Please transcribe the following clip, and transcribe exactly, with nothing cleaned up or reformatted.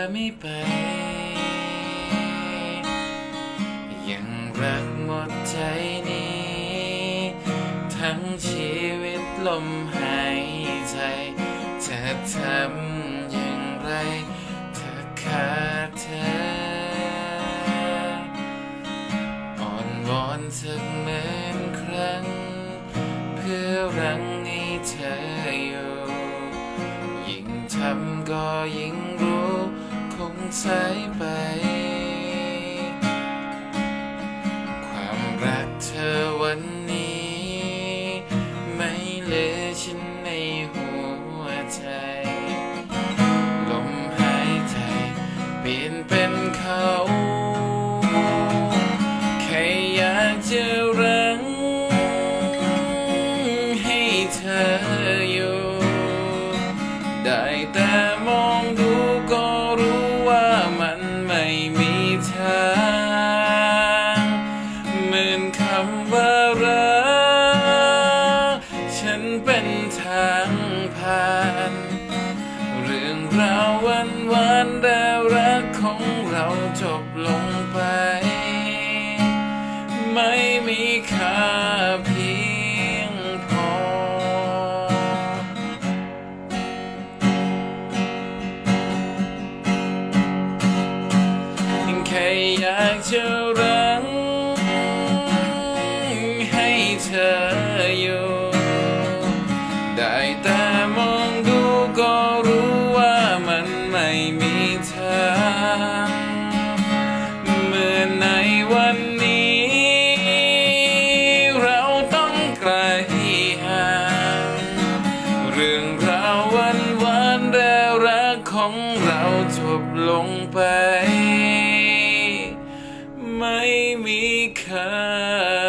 ไม่ไปยังรักหมดใจนี้ทั้งชีวิตลมหายใจจะทำอย่างไรถ้าขาดเธออ่อนวอนสักหมื่นครั้งเพื่อรั้งให้เธออยู่ยิ่งทำก็ยิ่งรู้คงสายไปความรักเธอวันนี้ไม่เหลือฉันในหัวใจลมหายใจเปลี่ยนเป็นเขาแค่อยากจะรังให้เธออยู่ได้แต่มองดูก็รู้ว่ามันไม่มีทางเหมือนคำว่ารักฉันเป็นทางผ่านเรื่องราววันวานแล้วรักของเราจบลงไปไม่มีค่าเพียงพอแค่อยากจะรังให้เธออยู่ได้แต่มองดูก็รู้ว่ามันไม่มีทางเมื่อในวันนี้เราต้องไกลห่างเรื่องราววันวานแล้วรักของเราจบลงไปไม่มีค่า